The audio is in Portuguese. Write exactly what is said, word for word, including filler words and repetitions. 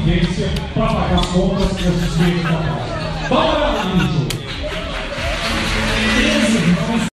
sobrevivência para pagar contas que a gente tem que pagar.